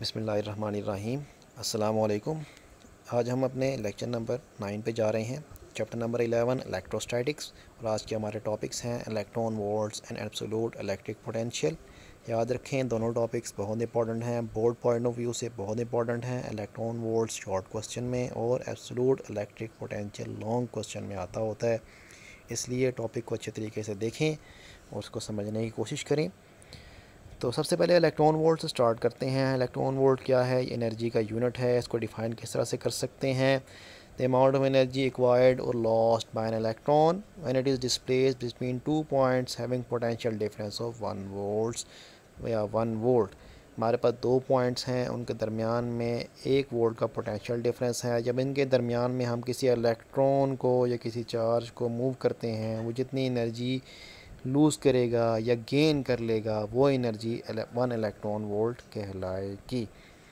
बिस्मिल्लाहिर्रहमानिर्रहीम। अस्सलामुअलैकुम। आज हम अपने लेक्चर नंबर 9 पे जा रहे हैं, चैप्टर नंबर 11 इलेक्ट्रोस्टैटिक्स। और आज के हमारे टॉपिक्स हैं electron volts and absolute electric potential. याद रखें, दोनों टॉपिक्स बहुत इंपॉर्टेंट हैं, बोर्ड पॉइंट ऑफ व्यू से बहुत इंपॉर्टेंट हैं। इलेक्ट्रॉन वोल्ट्स शॉर्ट क्वेश्चन में और absolute electric potential long question में आता होता है, इसलिए टॉपिक को अच्छे तरीके से देखें और उसको समझने की कोशिश करें। तो सबसे पहले इलेक्ट्रॉन वोल्ट से स्टार्ट करते हैं। इलेक्ट्रॉन वोल्ट क्या है? एनर्जी का यूनिट है। इसको डिफाइन किस तरह से कर सकते हैं? The amount of energy acquired और lost by an electron when it is displaced between 2 points having potential difference of 1 volts या 1 वोल्ट। हमारे पास 2 पॉइंट्स हैं, उनके दरमियान में 1 वोल्ट का पोटेंशियल डिफरेंस है। जब इनके दरमियान में हम किसी इलेक्ट्रॉन को या किसी चार्ज को मूव करते हैं, वो जितनी एनर्जी लूज़ करेगा या गेन कर लेगा, वो एनर्जी 1 इलेक्ट्रॉन वोल्ट कहलाएगी।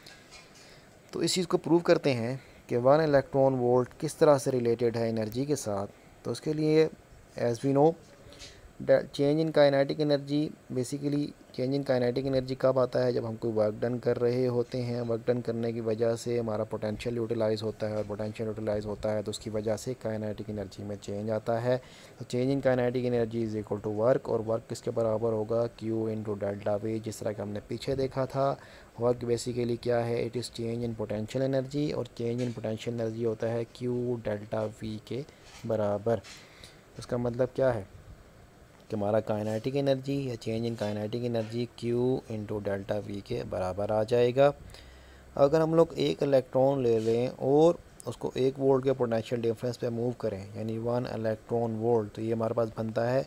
तो इस चीज़ को प्रूव करते हैं कि 1 इलेक्ट्रॉन वोल्ट किस तरह से रिलेटेड है एनर्जी के साथ। तो उसके लिए as we know change in kinetic energy, basically change in kinetic energy कब आता है? जब हम कोई वर्क डन कर रहे होते हैं। वर्क डन करने की वजह से हमारा पोटेंशियल यूटिलाइज़ होता है, और पोटेंशियल यूटिलाइज़ होता है तो उसकी वजह से काइनेटिक एनर्जी में चेंज आता है। तो change in kinetic energy is equal to work, और वर्क किसके बराबर होगा? Q इंटू डेल्टा वी, जिस तरह कि हमने पीछे देखा था। वर्क बेसिकली क्या है? It is change in potential energy, और चेंज इन पोटेंशियल एनर्जी होता है Q डेल्टा वी के बराबर। उसका मतलब क्या है कि हमारा काइनेटिक एनर्जी या change in kinetic energy Q into delta V के बराबर आ जाएगा। अगर हम लोग एक इलेक्ट्रॉन ले लें और उसको 1 वोल्ट के पोटेंशियल डिफरेंस पे मूव करें, यानी 1 इलेक्ट्रॉन वोल्ट, तो ये हमारे पास बनता है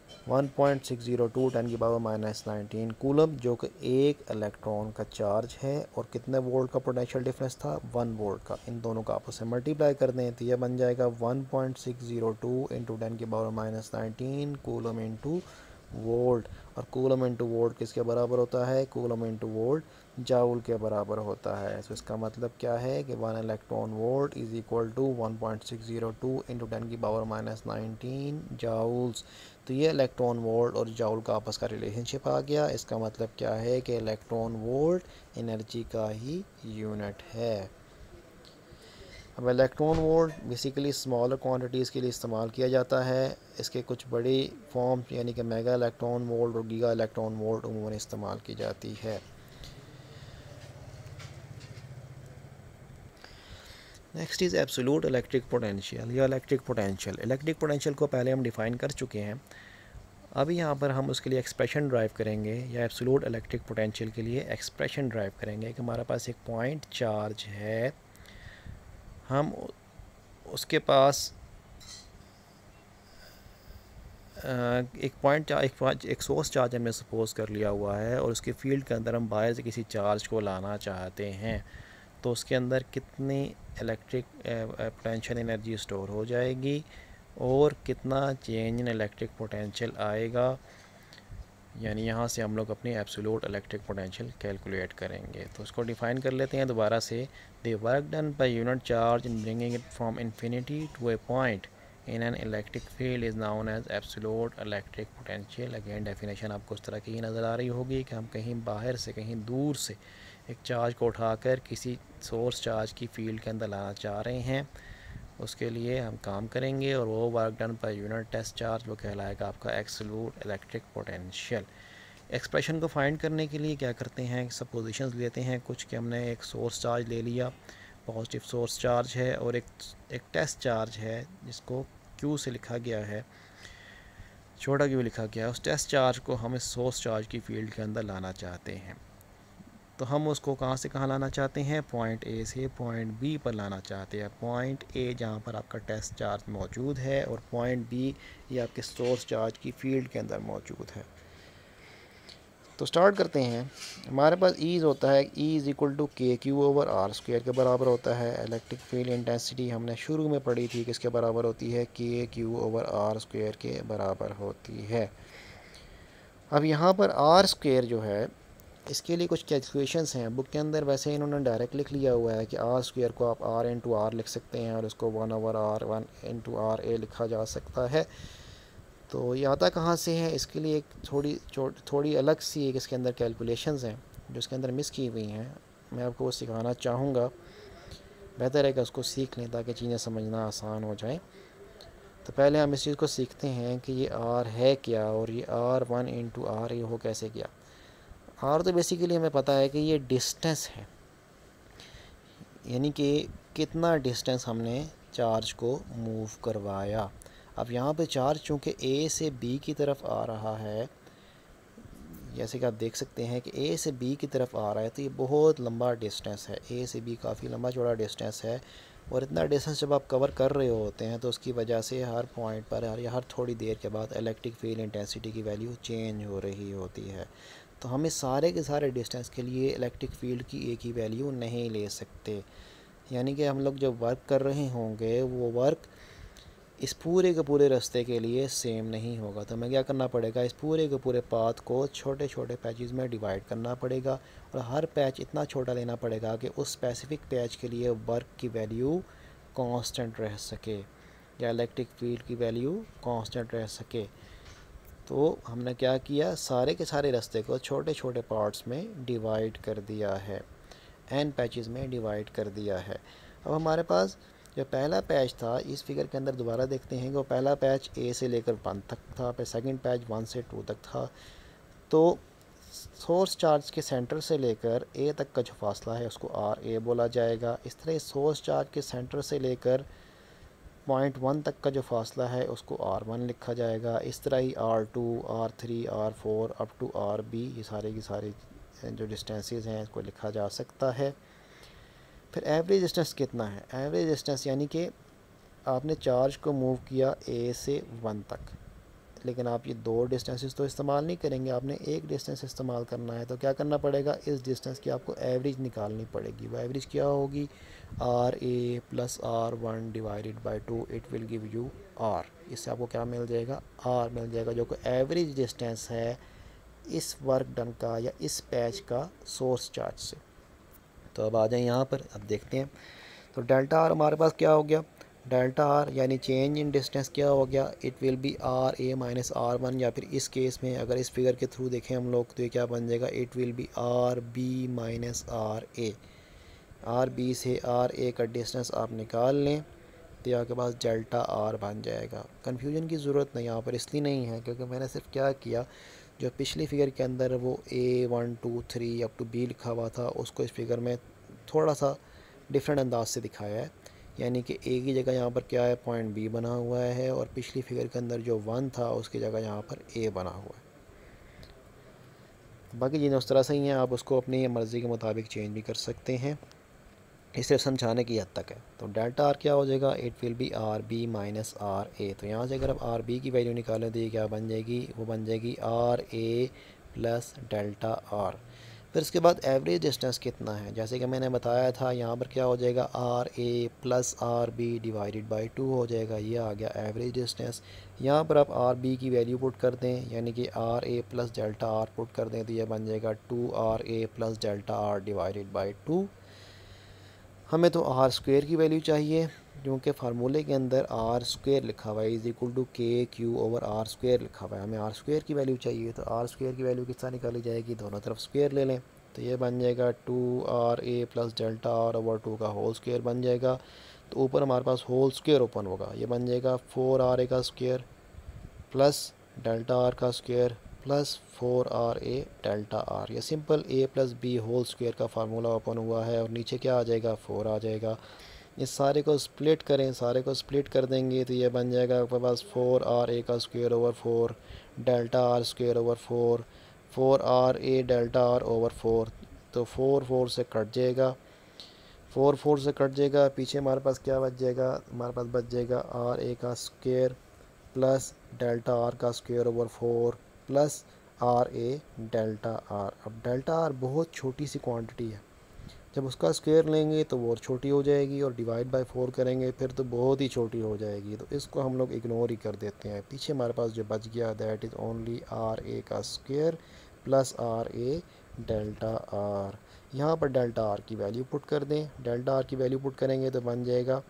1.602 10⁻⁻19 कूलम, जो कि एक इलेक्ट्रॉन का चार्ज है। और कितने वोल्ट का पोटेंशियल डिफरेंस था? 1 वोल्ट का। इन दोनों का आपस में मल्टीप्लाई कर दें तो यह बन जाएगा 1.602 इंटू 10⁻⁻19 कूलम इंटू वोल्ट। और कूलम इंटू वोल्ट किसके बराबर होता है? कूलम इंटू वोल्ट जाउल के बराबर होता है। तो इसका मतलब क्या है कि 1 electron volt is equal to 1.602 into 10⁻⁻19 joules. तो ये इलेक्ट्रॉन वोल्ट और जाउल का आपस का रिलेशनशिप आ गया। इसका मतलब क्या है कि इलेक्ट्रॉन वोल्ट एनर्जी का ही यूनिट है। अब electron volt basically smaller quantities के लिए इस्तेमाल किया जाता है। इसके कुछ बड़ी फॉर्म यानी कि मेगा इलेक्ट्रॉन वोल्ट और गीगा इलेक्ट्रॉन वोल्ट उम्मूमन इस्तेमाल की जाती है। Next is absolute electric potential या इलेक्ट्रिक पोटेंशियल। इलेक्ट्रिक पोटेंशियल को पहले हम डिफ़ाइन कर चुके हैं। अभी यहाँ पर हम उसके लिए एक्सप्रेशन ड्राइव करेंगे, या एब्सोल्यूट इलेक्ट्रिक पोटेंशियल के लिए एक्सप्रेशन ड्राइव करेंगे कि हमारे पास एक पॉइंट चार्ज है, हम उसके पास एक सोर्स चार्ज हमने सपोज कर लिया हुआ है, और उसके फील्ड के अंदर हम बाहर से किसी चार्ज को लाना चाहते हैं। तो उसके अंदर कितनी इलेक्ट्रिक पोटेंशियल एनर्जी स्टोर हो जाएगी और कितना चेंज इन इलेक्ट्रिक पोटेंशियल आएगा, यानी यहाँ से हम लोग अपनी एब्सोल्यूट इलेक्ट्रिक पोटेंशियल कैलकुलेट करेंगे। तो उसको डिफ़ाइन कर लेते हैं दोबारा से। The work done by unit charge in bringing it from infinity to a point in an electric field is known as absolute electric potential. Again definition आपको उस तरह की ही नज़र आ रही होगी कि हम कहीं बाहर से, कहीं दूर से एक चार्ज को उठाकर किसी सोर्स चार्ज की फील्ड के अंदर लाना चाह रहे हैं। उसके लिए हम काम करेंगे, और वो वर्क डन पर यूनिट टेस्ट चार्ज वो कहलाएगा आपका एब्सोल्यूट इलेक्ट्रिक पोटेंशियल। एक्सप्रेशन को फाइंड करने के लिए क्या करते हैं, सपोजिशंस लेते हैं कुछ, कि हमने एक सोर्स चार्ज ले लिया, पॉजिटिव सोर्स चार्ज है, और एक टेस्ट चार्ज है जिसको Q से लिखा गया है, छोटा Q लिखा गया है। उस टेस्ट चार्ज को हम इस सोर्स चार्ज की फील्ड के अंदर लाना चाहते हैं। तो हम उसको कहाँ से कहाँ लाना चाहते हैं? पॉइंट A से पॉइंट B पर लाना चाहते हैं। पॉइंट A जहाँ पर आपका टेस्ट चार्ज मौजूद है, और पॉइंट B ये आपके सोर्स चार्ज की फील्ड के अंदर मौजूद है। तो स्टार्ट करते हैं। हमारे पास ईज होता है, E is equal to KQ over R square के बराबर होता है। इलेक्ट्रिक फील्ड इंटेंसिटी हमने शुरू में पढ़ी थी, किसके बराबर होती है? KQ ओवर R स्क्वायर के बराबर होती है। अब यहाँ पर R स्क्वायर जो है, इसके लिए कुछ कैलकुलेशंस हैं बुक के अंदर। वैसे इन्होंने डायरेक्ट लिख लिया हुआ है कि R स्क्वायर को आप R इंटू R लिख सकते हैं, और उसको 1 ओवर R 1 इंटू RA लिखा जा सकता है। तो ये आता कहाँ से है? इसके लिए एक थोड़ी अलग सी एक इसके अंदर कैलकुलेशंस हैं जो इसके अंदर मिस की हुई हैं। मैं आपको वो सिखाना चाहूँगा, बेहतर है कि उसको सीख लें ताकि चीज़ें समझना आसान हो जाए। तो पहले हम इस चीज़ को सीखते हैं कि ये आर है क्या और ये R1 इंटू आर ये हो कैसे किया। आर तो बेसिकली हमें पता है कि ये डिस्टेंस है, यानी कि कितना डिस्टेंस हमने चार्ज को मूव करवाया। अब यहाँ पे चार्ज चूँकि ए से बी की तरफ आ रहा है, जैसे कि आप देख सकते हैं कि ए से बी की तरफ आ रहा है, तो ये बहुत लंबा डिस्टेंस है। ए से बी काफ़ी लंबा चौड़ा डिस्टेंस है, और इतना डिस्टेंस जब आप कवर कर रहे होते हैं तो उसकी वजह से हर पॉइंट पर हर थोड़ी देर के बाद इलेक्ट्रिक फील्ड इंटेंसिटी की वैल्यू चेंज हो रही होती है। तो हमें सारे के सारे डिस्टेंस के लिए इलेक्ट्रिक फील्ड की एक ही वैल्यू नहीं ले सकते, यानी कि हम लोग जब वर्क कर रहे होंगे वो वर्क इस पूरे के पूरे रास्ते के लिए सेम नहीं होगा। तो हमें क्या करना पड़ेगा, इस पूरे के पूरे पाथ को छोटे छोटे पैचेस में डिवाइड करना पड़ेगा, और हर पैच इतना छोटा लेना पड़ेगा कि उस स्पेसिफिक पैच के लिए वर्क की वैल्यू कांस्टेंट रह सके या इलेक्ट्रिक फील्ड की वैल्यू कांस्टेंट रह सके। तो हमने क्या किया, सारे के सारे रास्ते को छोटे छोटे पार्ट्स में डिवाइड कर दिया है, एन पैचेस में डिवाइड कर दिया है। अब हमारे पास जो पहला पैच था, इस फिगर के अंदर दोबारा देखते हैं कि वो पहला पैच ए से लेकर 1 तक था, फिर सेकंड पैच 1 से 2 तक था। तो सोर्स चार्ज के सेंटर से लेकर ए तक का जो फासला है उसको आर ए बोला जाएगा। इस तरह सोर्स चार्ज के सेंटर से लेकर पॉइंट 1 तक का जो फासला है उसको R1 लिखा जाएगा। इस तरह ही R2, R3, R4 up to RB, ये सारे की सारी जो डिस्टेंसेस हैं इसको लिखा जा सकता है। फिर एवरेज डिस्टेंस कितना है, एवरेज डिस्टेंस यानी कि आपने चार्ज को मूव किया ए से 1 तक, लेकिन आप ये 2 डिस्टेंसेस तो इस्तेमाल नहीं करेंगे, आपने एक डिस्टेंस इस्तेमाल करना है। तो क्या करना पड़ेगा, इस डिस्टेंस की आपको एवरेज निकालनी पड़ेगी। वो एवरेज क्या होगी, RA plus R1 divided by 2, it will give you R। इससे आपको क्या मिल जाएगा, R मिल जाएगा, जो कि एवरेज डिस्टेंस है इस वर्क डन का या इस पैच का सोर्स चार्ज से। तो अब आ जाए यहाँ पर, अब देखते हैं। तो डेल्टा आर हमारे पास क्या हो गया, डेल्टा आर यानी चेंज इन डिस्टेंस क्या हो गया, it will be R A minus R1, या फिर इस केस में अगर इस फिगर के थ्रू देखें हम लोग तो ये क्या बन जाएगा, it will be R B minus R A. R B से आर ए का डिस्टेंस आप निकाल लें तो आपके पास डेल्टा आर बन जाएगा। कन्फ्यूजन की ज़रूरत नहीं यहाँ पर इसलिए नहीं है क्योंकि मैंने सिर्फ क्या किया, जो पिछली फिगर के अंदर वो A1 2 3 अप टू B लिखा हुआ था उसको इस फिगर में थोड़ा सा डिफरेंट अंदाज से दिखाया है, यानी कि A की जगह यहाँ पर क्या है, पॉइंट B बना हुआ है, और पिछली फिगर के अंदर जो 1 था उसकी जगह यहाँ पर A बना हुआ है। बाकी चीज़ें उस तरह से ही हैं, आप उसको अपनी मर्ज़ी के मुताबिक चेंज भी कर सकते हैं, इसे समझाने की हद तक है। तो डेल्टा आर क्या हो जाएगा, it will be R B minus R A. तो यहाँ से अगर आप आर बी की वैल्यू निकालें तो ये क्या बन जाएगी, वो बन जाएगी R A plus delta R. फिर उसके बाद एवरेज डिस्टेंस कितना है, जैसे कि मैंने बताया था यहाँ पर क्या हो जाएगा, R A plus R B divided by 2 हो जाएगा, ये आ गया एवरेज डिस्टेंस। यहाँ पर आप आर बी की वैल्यू पुट कर दें, यानी कि R A plus delta R put कर दें तो ये बन जाएगा 2RA plus delta R divided by 2। हमें तो आर स्क्वायर की वैल्यू चाहिए, क्योंकि फार्मूले के अंदर आर स्क्वायर लिखा हुआ है, is equal to KQ over R square लिखा हुआ है। हमें आर स्क्वायर की वैल्यू चाहिए, तो आर स्क्वायर की वैल्यू किस तरह निकाली जाएगी, दोनों तरफ स्क्वायर ले लें तो ये बन जाएगा 2RA plus delta R over 2 का होल स्क्वायर बन जाएगा। तो ऊपर हमारे पास होल स्क्वायर ओपन होगा, ये बन जाएगा 4RA का स्क्वायर प्लस डेल्टा आर का square plus 4RA delta R. ये simple A plus B whole square का फार्मूला ओपन हुआ है, और नीचे क्या आ जाएगा, 4 आ जाएगा। इस सारे को स्प्लिट करें, सारे को स्प्लिट कर देंगे तो ये बन जाएगा आपके पास 4RA का square over 4 delta R square over 4 4RA delta R over 4। तो 4 4 से कट जाएगा, 4 4 से कट जाएगा, पीछे हमारे पास क्या बच जाएगा, हमारे पास बच जाएगा RA का स्क्वायर प्लस डेल्टा आर का square over 4 plus RA delta R. अब डेल्टा आर बहुत छोटी सी क्वांटिटी है, जब उसका स्क्वायर लेंगे तो वो छोटी हो जाएगी, और डिवाइड बाय 4 करेंगे फिर तो बहुत ही छोटी हो जाएगी, तो इसको हम लोग इग्नोर ही कर देते हैं। पीछे हमारे पास जो बच गया दैट इज़ ओनली RA का square plus RA delta R. यहाँ पर डेल्टा आर की वैल्यू पुट कर दें, डेल्टा आर की वैल्यू पुट करेंगे तो बन जाएगा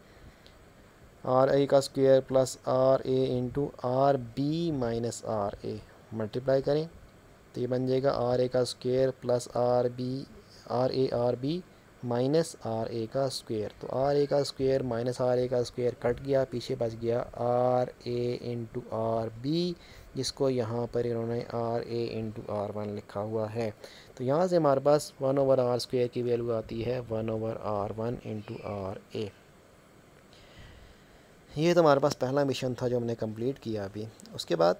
RA का square plus RA into RB minus RA, multiply करें तो ये बन जाएगा RA का square plus RB R A R B minus R A का स्क्वायर। तो आर ए का स्क्वायर माइनस आर ए का स्क्वायर कट गया, पीछे बच गया R A into R B, जिसको यहाँ पर इन्होंने R A into R one लिखा हुआ है। तो यहाँ से हमारे पास 1/r स्क्वायर की वैल्यू आती है 1/r one into R A. ये तो हमारे पास पहला मिशन था जो हमने कंप्लीट किया अभी। उसके बाद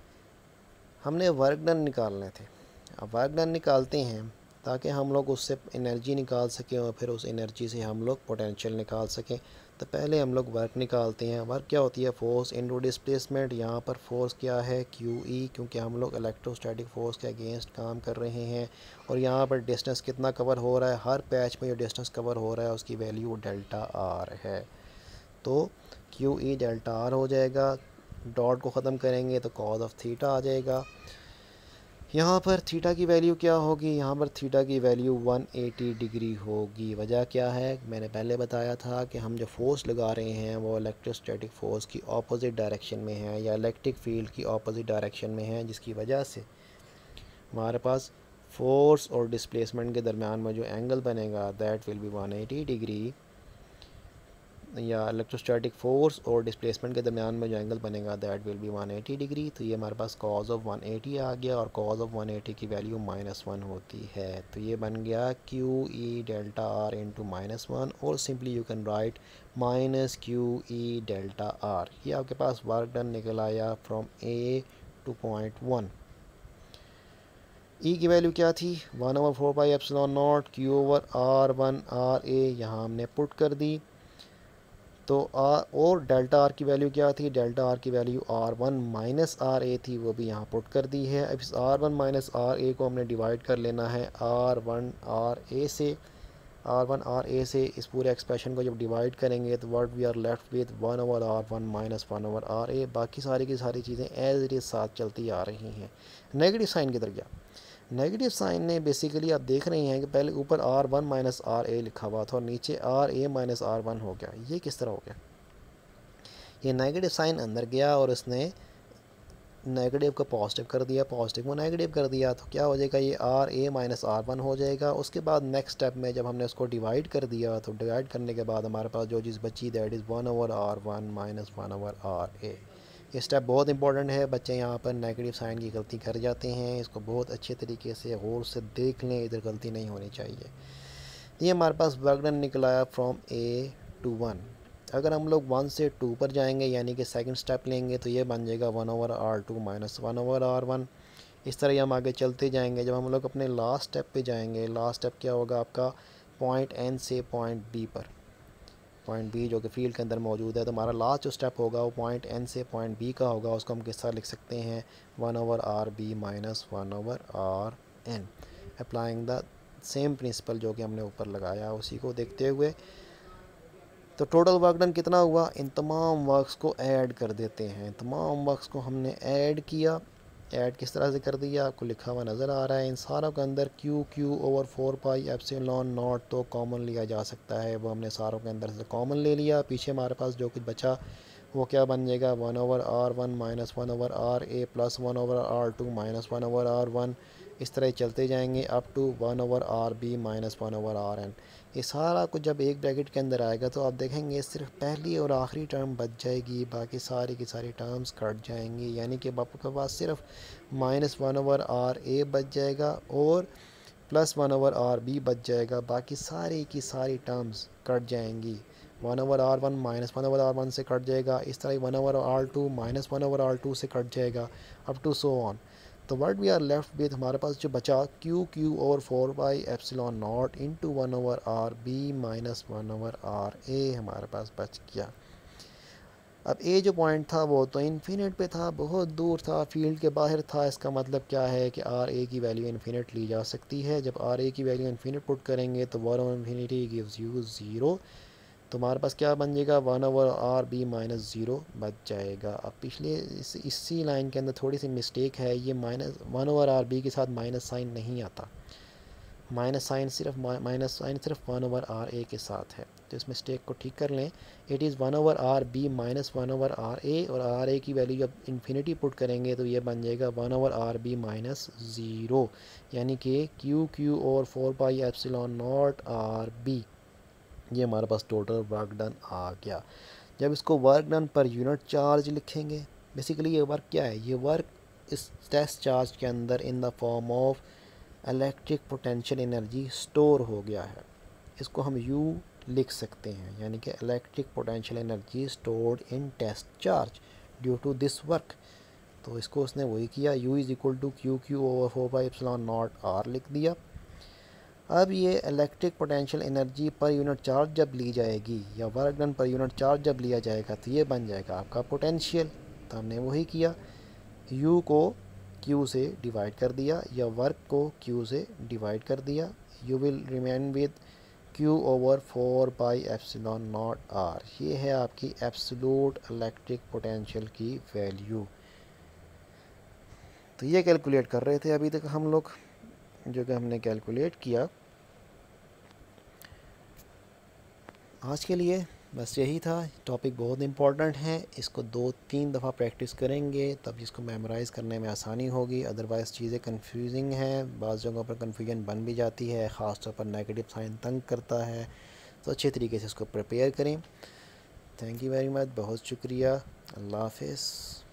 हमने वर्क डन निकालने थे। अब वर्क डन निकालते हैं ताकि हम लोग उससे एनर्जी निकाल सकें और फिर उस एनर्जी से हम लोग पोटेंशियल निकाल सकें। तो पहले हम लोग वर्क निकालते हैं। वर्क क्या होती है? Force into displacement. यहाँ पर फोर्स क्या है? क्यू ई, क्योंकि हम लोग इलेक्ट्रोस्टैटिक फोर्स के अगेंस्ट काम कर रहे हैं। और यहाँ पर डिस्टेंस कितना कवर हो रहा है? हर पैच में जो डिस्टेंस कवर हो रहा है उसकी वैल्यू डेल्टा आर है। तो क्यू ई डेल्टा आर हो जाएगा। डॉट को ख़त्म करेंगे तो कॉज ऑफ थीटा आ जाएगा। यहाँ पर थीटा की वैल्यू क्या होगी? यहाँ पर थीटा की वैल्यू 180 डिग्री होगी। वजह क्या है? मैंने पहले बताया था कि हम जो फोर्स लगा रहे हैं वो इलेक्ट्रोस्टैटिक फोर्स की ऑपोजिट डायरेक्शन में है या इलेक्ट्रिक फील्ड की ऑपोजिट डायरेक्शन में है, जिसकी वजह से हमारे पास फोर्स और डिस्प्लेसमेंट के दरमियान में जो एंगल बनेगा दैट विल बी 180 डिग्री, या इलेक्ट्रोस्टैटिक फोर्स और डिस्प्लेसमेंट के दरमियान में जो एंगल बनेगा दैट विल बी 180 डिग्री। तो ये हमारे पास कॉज ऑफ 180 आ गया और कॉज ऑफ 180 की वैल्यू -1 होती है। तो ये बन गया Q E delta R into -1, और simply you can write minus Q E delta R. ये आपके पास वर्क डन निकल आया from A to point 1। E की वैल्यू क्या थी? 1/4πε0 Q over R one R A, यहाँ हमने पुट कर दी। तो आर और डेल्टा आर की वैल्यू क्या थी? डेल्टा आर की value R one minus R A थी, वो भी यहाँ पुट कर दी है। अब इस R one minus R A को हमने डिवाइड कर लेना है आर वन आर ए से। आर वन आर ए से इस पूरे एक्सप्रेशन को जब डिवाइड करेंगे तो what we are left with 1/r1 minus 1/r A. बाकी सारी की सारी चीज़ें एज इट इज़ साथ चलती आ रही हैं। नेगेटिव साइन किधर गया? नेगेटिव साइन ने बेसिकली आप देख रहे हैं कि पहले ऊपर R one minus R A लिखा हुआ था और नीचे R A minus R one हो गया। ये किस तरह हो गया? ये नेगेटिव साइन अंदर गया और इसने नेगेटिव को पॉजिटिव कर दिया, पॉजिटिव को नेगेटिव कर दिया। तो क्या हो जाएगा? ये R A minus R one हो जाएगा। उसके बाद नेक्स्ट स्टेप में जब हमने उसको डिवाइड कर दिया तो डिवाइड करने के बाद हमारे पास जो चीज़ बची that is 1/r1 minus 1/r ए। ये स्टेप बहुत इंपॉर्टेंट है। बच्चे यहाँ पर नेगेटिव साइन की गलती कर जाते हैं, इसको बहुत अच्छे तरीके से गौर से देख लें, इधर गलती नहीं होनी चाहिए। ये हमारे पास वर्क डन निकल आया फ्रॉम ए टू 1। अगर हम लोग 1 से 2 पर जाएंगे यानी कि सेकंड स्टेप लेंगे तो ये बन जाएगा 1/r2 माइनस 1/r1। इस तरह हम आगे चलते जाएंगे। जब हम लोग अपने लास्ट स्टेप पे जाएंगे, लास्ट स्टेप क्या होगा आपका? पॉइंट एन से पॉइंट बी पर, पॉइंट बी जो कि फील्ड के अंदर मौजूद है। तो हमारा लास्ट जो स्टेप होगा वो पॉइंट एन से पॉइंट बी का होगा। उसको हम किस तरह लिख सकते हैं? 1/r_b minus 1/r_n, applying the same principle जो कि हमने ऊपर लगाया उसी को देखते हुए। तो टोटल वर्क डन कितना हुआ? इन तमाम वर्क्स को ऐड कर देते हैं। तमाम वर्क्स को हमने ऐड किया। ऐड किस तरह से कर दिया आपको लिखा हुआ नज़र आ रहा है। इन सारों के अंदर क्यू ओवर 4πε0 तो कॉमन लिया जा सकता है, वो हमने सारों के अंदर से कॉमन ले लिया। पीछे हमारे पास जो कुछ बचा वो क्या बन जाएगा? 1/r1 माइनस 1/r ए प्लस 1/r2 माइनस 1/r1। इस तरह चलते जाएंगे up to 1/r_b minus 1/r_n। ये सारा कुछ जब एक ब्रैकेट के अंदर आएगा तो आप देखेंगे सिर्फ पहली और आखिरी टर्म बच जाएगी, बाकी सारी की सारी टर्म्स कट जाएंगी। यानी कि आपके पास सिर्फ माइनस 1/r_a बच जाएगा और प्लस 1/r_b बच जाएगा। बाकी सारी की सारी टर्म्स कट जाएंगी। 1/r1 माइनस 1/r1 से कट जाएगा। इस तरह 1/r2 माइनस 1/r2 से कट जाएगा अप टू सो ऑन। तो what we are left with, हमारे पास जो बचा Q over 4πε0 into 1/r_b minus 1/r_a हमारे पास बच गया। अब ए जो पॉइंट था वो तो इन्फिनिट पे था, बहुत दूर था, फील्ड के बाहर था। इसका मतलब क्या है कि आर ए की वैल्यू इन्फिनिट ली जा सकती है। जब आर ए की वैल्यू इन्फिनिट पुट करेंगे तो 1/infinity गिव्स यू 0। तो हमारे पास क्या बन जाएगा? 1/r_b माइनस 0 बच जाएगा। अब पिछले इसी लाइन के अंदर थोड़ी सी मिस्टेक है, ये माइनस 1/r_b के साथ माइनस साइन नहीं आता। माइनस साइन सिर्फ 1/RA के साथ है, तो इस मिस्टेक को ठीक कर लें। It is 1/RB minus 1/RA, और RA की वैल्यू जब इन्फिनिटी पुट करेंगे तो ये बन जाएगा 1/RB माइनस 0, यानी कि Q और 4πε0 RB, ये हमारे पास टोटल वर्क डन आ गया। जब इसको वर्क डन पर यूनिट चार्ज लिखेंगे, बेसिकली ये वर्क क्या है, ये वर्क इस टेस्ट चार्ज के अंदर in the form of electric potential energy store हो गया है। इसको हम U लिख सकते हैं, यानी कि electric potential energy stored in test charge due to this work. तो इसको उसने वही किया, U is equal to Q over 4πε0 R लिख दिया। अब ये इलेक्ट्रिक पोटेंशियल एनर्जी पर यूनिट चार्ज जब ली जाएगी, या वर्क डन पर यूनिट चार्ज जब लिया जाएगा, तो ये बन जाएगा आपका पोटेंशियल। तो हमने वही किया, U को Q से डिवाइड कर दिया, या वर्क को Q से डिवाइड कर दिया। You will remain with Q over 4πε0 R। ये है आपकी एब्सोल्यूट इलेक्ट्रिक पोटेंशियल की वैल्यू। तो ये कैलकुलेट कर रहे थे अभी तक हम लोग, जो कि हमने कैलकुलेट किया। आज के लिए बस यही था। टॉपिक बहुत इंपॉर्टेंट है, इसको 2-3 दफ़ा प्रैक्टिस करेंगे तब इसको मेमोराइज़ करने में आसानी होगी। अदरवाइज़ चीज़ें कंफ्यूजिंग हैं, बाज़ जगहों पर कन्फ्यूजन बन भी जाती है, ख़ास तौर पर नेगेटिव साइन तंग करता है। तो अच्छे तरीके से इसको प्रिपेयर करें। थैंक यू वेरी मच, बहुत शुक्रिया। अल्लाह हाफ़िज़।